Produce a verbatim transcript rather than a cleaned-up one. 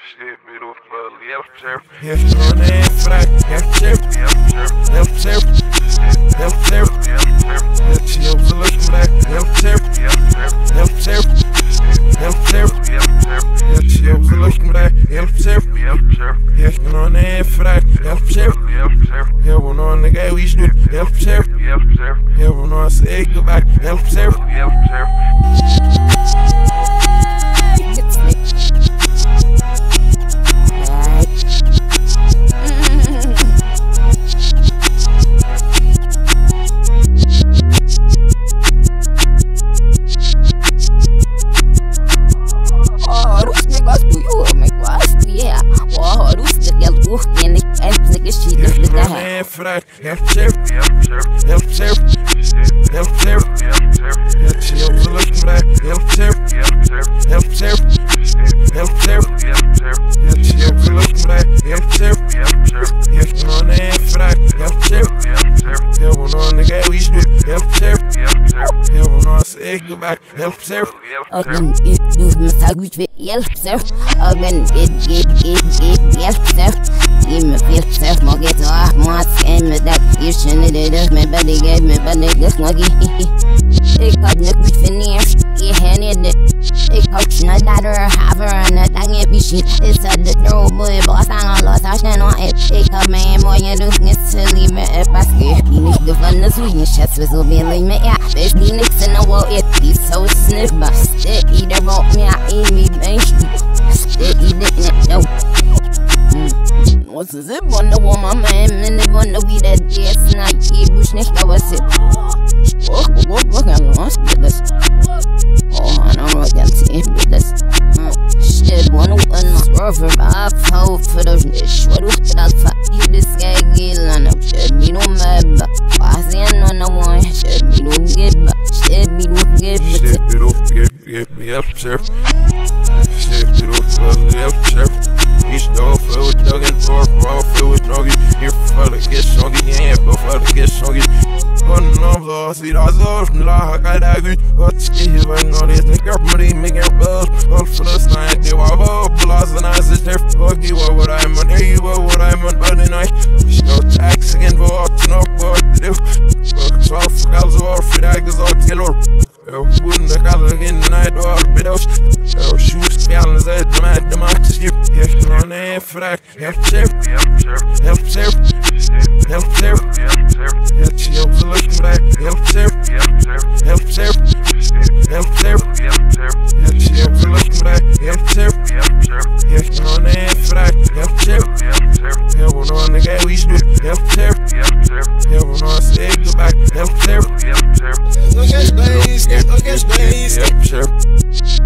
Shit, middle of left surf. Yes, on that flag, left surf, left surf, left surf, left chill was looking back, left surf, left surf, left surf, left chill was looking back, left surf, yes, on that flag, left surf, yeah, when on the guy we should left surf, yeah, when on say goodbye, left surf, Frag, left surf, left surf, left surf, left chill was looking back, left surf, left surf, left surf, left chill was looking back, left surf, yes, on that frag, left surf, yeah, when on the guy we should left surf, yeah, when on say goodbye, left surf. Again, it do my sandwich with left surf. Again, it it it it left surf. Give me left surf, more get off my skin with that. You shouldn't it is me, but they gave me, but they just not get it. It got me with finish, it handed it. It coach not that or have her and that thing if you shit. It's a the throw boy, boss, I'm lost, I stand on it. It come man, more you do, it's silly, me if I scare. You need to find the sweet shots with so really me, yeah. There's the nicks in the wall, it be so sniff, but still either won't me, I eat me, man. Still eat it, no. What's it on the woman, man? And they wanna be that yes, night, you wish nicht, I was it. Oh, what, what, I'm lost with this. Oh, I don't know what I'm saying with this. Shit, one of one, rover, I hope for those dish. What was that fuck? You this guy, gill, and I'm shit, me no member. I see on the one, shit, me don't give up. Shit, me don't give up. Shit, me don't give, give me up, surf. Shit, me don't left surf. He's no food, nuggin, or raw food, nugget. Here for the get soggy, yeah, but for the get soggy. One of those, see, that's all from the I got that good. What's here, when all this nigga, money, making buzz. All for the night, they were both plus, and I said, there, fuck you, what I'm on, there you are, what I'm on, but tonight. There's no tax again, but what's no what to do. Fuck, twelve girls or for that, because I'll tell her. Eu wouldn't have got it in the night or a bit of shoes, scallons at the mat, the max ship. Yes, on that frag, left surf, left surf, left surf, yeah, chill was looking back, left surf, left surf, left surf, yeah, chill was looking back, left surf, yes, on that frag, left surf, yeah, when on the guy we should left surf, yeah, when on say goodbye, left surf, Look at space, look at space. yep, sure.